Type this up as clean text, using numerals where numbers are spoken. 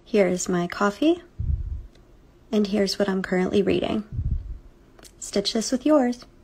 Here's my coffee, and here's what I'm currently reading. Stitch this with yours.